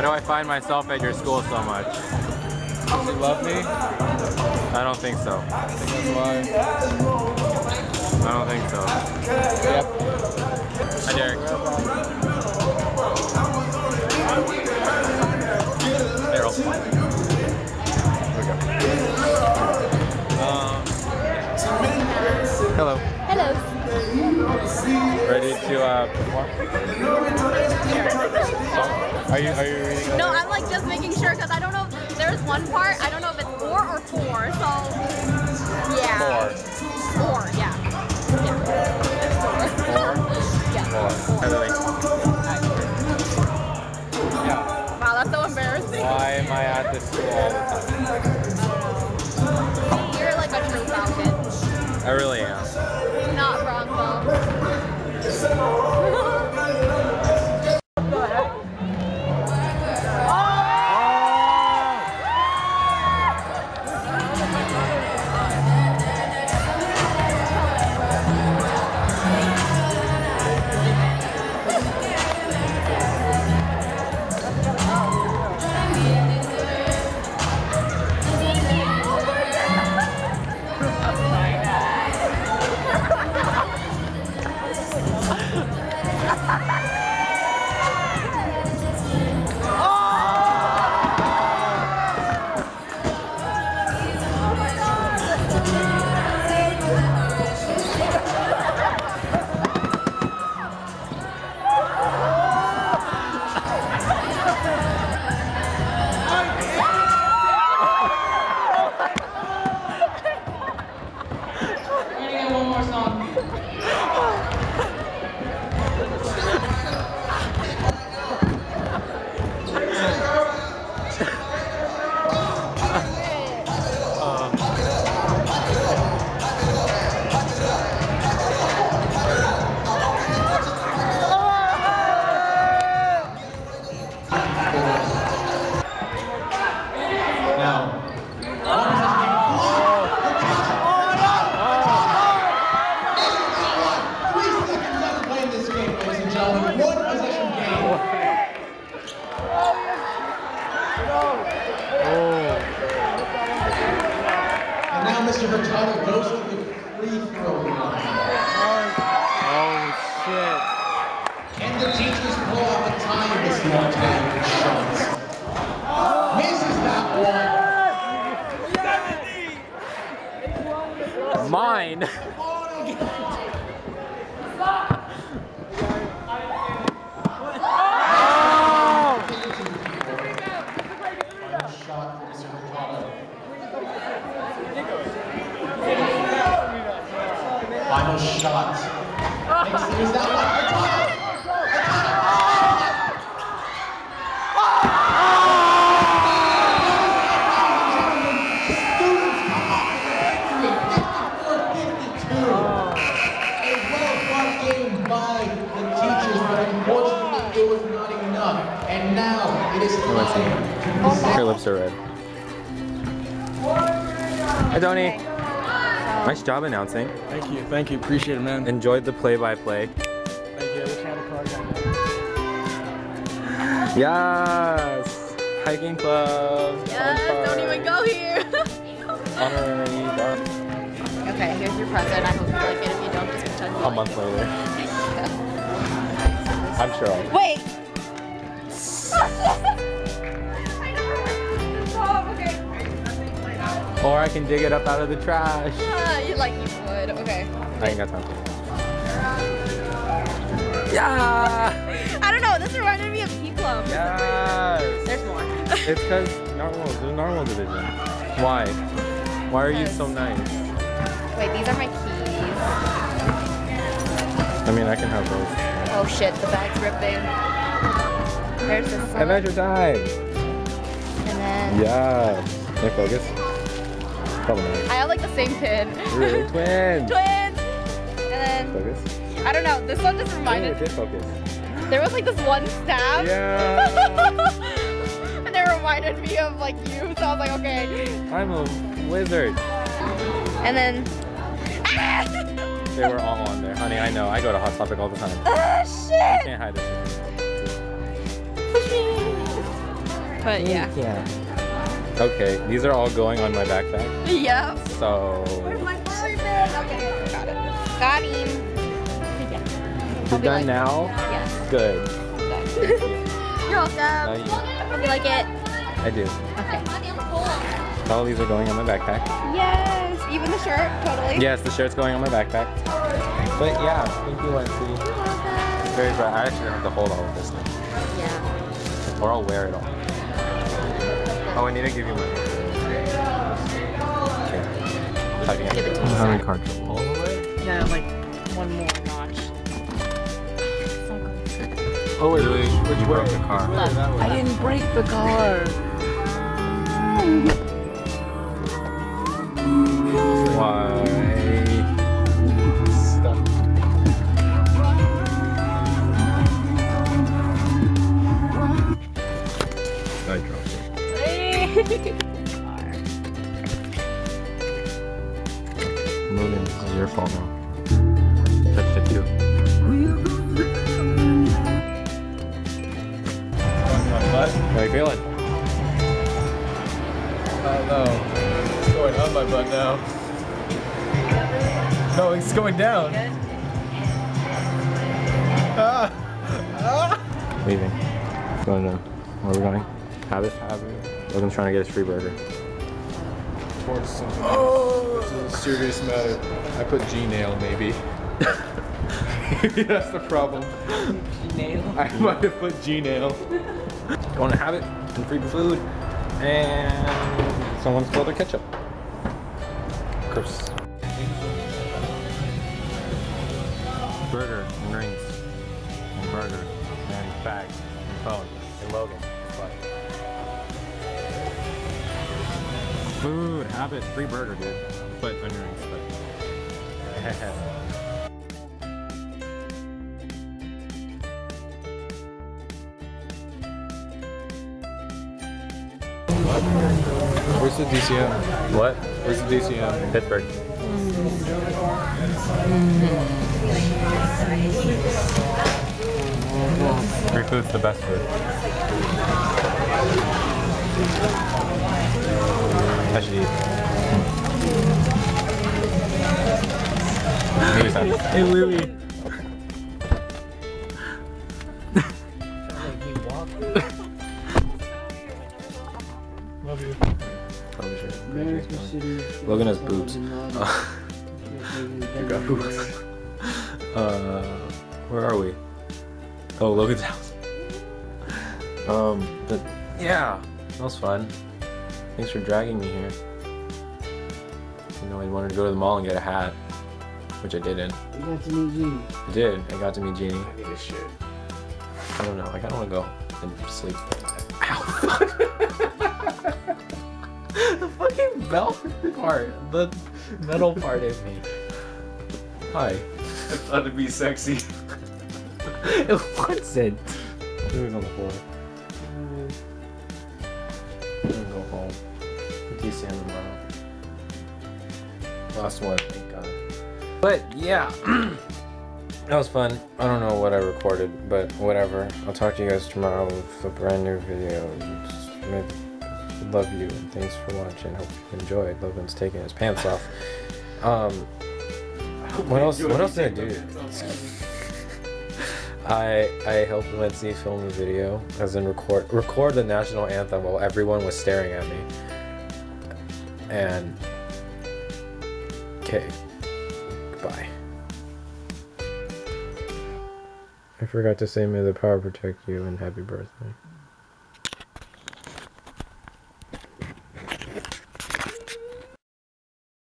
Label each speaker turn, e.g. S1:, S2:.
S1: Why do I find myself at your school so much?
S2: Does he love me?
S1: I don't think so.
S2: I think that's why.
S1: I don't think so.
S2: Yep.
S1: Hi, Derek. Daryl. Hello.
S3: Hello.
S1: Ready to perform? Are you reading?
S3: No, I'm like just making sure because I don't know. There's one part. I don't know if it's 4 or 4. So yeah. 4. Yeah. Yeah. It's 4. 4. Yeah. 4.
S1: Hi, Lily.
S3: Wow, that's so embarrassing.
S1: Why am I at this school all the time?
S3: You're like a true Falcon.
S1: I really am.
S3: Not Bronco.
S4: Mr. Hurtado goes to the free throw line.
S1: Oh shit.
S4: Can the teachers pull out the time this long-time shots? Misses that one.
S1: Mine.
S4: Final shot. Makes it that one. A well-fought game by the teachers, but unfortunately it was not enough. And now it is time.
S1: Her lips are red. Hi, Tony. Nice job announcing.
S2: Thank you, appreciate it, man.
S1: Enjoyed the play-by-play.
S2: Thank you, I wish I had a card right now.
S1: Yes! Hiking club.
S3: Yes, don't even go here.
S1: Honorary bar.
S3: Okay, here's your present. I hope you like it. If you don't, just pretend you
S1: A month later. I'm sure I'll.
S3: Wait!
S1: Or I can dig it up out of the trash.
S3: You would. Okay.
S1: I ain't got time for it. Yeah!
S3: I don't know. This reminded me of P-Club.
S1: Yes!
S3: There's more.
S1: It's because the normal division. Why? Why are you so nice?
S3: Wait, these are my keys.
S1: I mean, I can have those.
S3: Oh shit, the bag's ripping. There's this one.
S1: Adventure time!
S3: And then...
S1: Yeah. Can I focus? Probably not.
S3: I have like the same pin.
S1: Really? Twins!
S3: Twins! And then...
S1: Focus?
S3: I don't know, this one just reminded...
S1: Oh, it did focus.
S3: There was like this one stab.
S1: Yeah!
S3: And it reminded me of like you, so I was like, okay.
S1: I'm a wizard.
S3: And then... Ah!
S1: They were all on there. Honey, I know. I go to Hot Topic all the time.
S3: Ah,
S1: You
S3: shit!
S1: can't hide it.
S3: Push me! But yeah.
S1: Okay, these are all going on my backpack.
S3: Yep.
S1: So.
S3: Where's my Barbie bag? Okay, got it. Got him.
S1: You're done now?
S3: Yes.
S1: Good.
S3: You're welcome. Hope you like it.
S1: I do.
S3: Okay.
S1: All these are going on my backpack.
S3: Yes, even the shirt, totally.
S1: Yes, the shirt's going on my backpack. But yeah, thank you, Lindsay. It's very bright. I actually have to hold all of this now.
S3: Yeah.
S1: Or I'll wear it all. Oh, I need to give you my. Okay. How do you
S3: Give it to me.
S1: I'm having car trouble. All the way?
S3: No, like one more notch.
S1: Oh, wait, really? You broke the car.
S3: Look.
S2: I didn't break the car.
S1: Why?
S2: Stuck.
S1: I dropped it. Moving. This is your fault now. Touched it too.
S2: What?
S1: How you feeling?
S2: Oh no. It's going on my butt now. No, it's going down.
S1: Leaving. Going to. Where are we going? Habit? Logan's trying to get his free burger.
S2: Towards something. Oh, this is a serious matter. I put G-nail maybe. Maybe that's the problem.
S3: G-nail?
S2: I might have put G-nail.
S1: Going to Habit and free food. And someone spilled their ketchup. Gross. Burger and rings. And burger. And bag. And phone. And Logan. Bye. Food, Habit, free burger, dude. But onion rings, but.
S2: Where's the DCM?
S1: What?
S2: Where's the DCM?
S1: Pittsburgh. Free food's the best food. I should eat. Maybe it's not.
S2: Hey, Louie. Love you.
S1: Logan has boobs.
S2: You got boobs.
S1: Where are we? Oh, Logan's house. But yeah, that was fun. Thanks for dragging me here. You know, I wanted to go to the mall and get a hat, which I didn't.
S5: You got to meet Jeannie.
S1: I did. I got to meet Jeannie.
S2: I need a shit.
S1: I don't know. I kind of want to go and sleep. Ow! The fucking belt part, the metal part in me. Hi.
S2: I thought it'd be sexy.
S1: It wasn't. It was on the floor. I'm gonna go home. DCM tomorrow. Last one, thank God. But yeah, that was fun. I don't know what I recorded, but whatever. I'll talk to you guys tomorrow with a brand new video. Love you and thanks for watching. Hope you enjoyed. Logan's taking his pants off. What else did I do? I helped Lindsay film a video, as in record the national anthem while everyone was staring at me. And okay, goodbye. I forgot to say may the power protect you and happy birthday.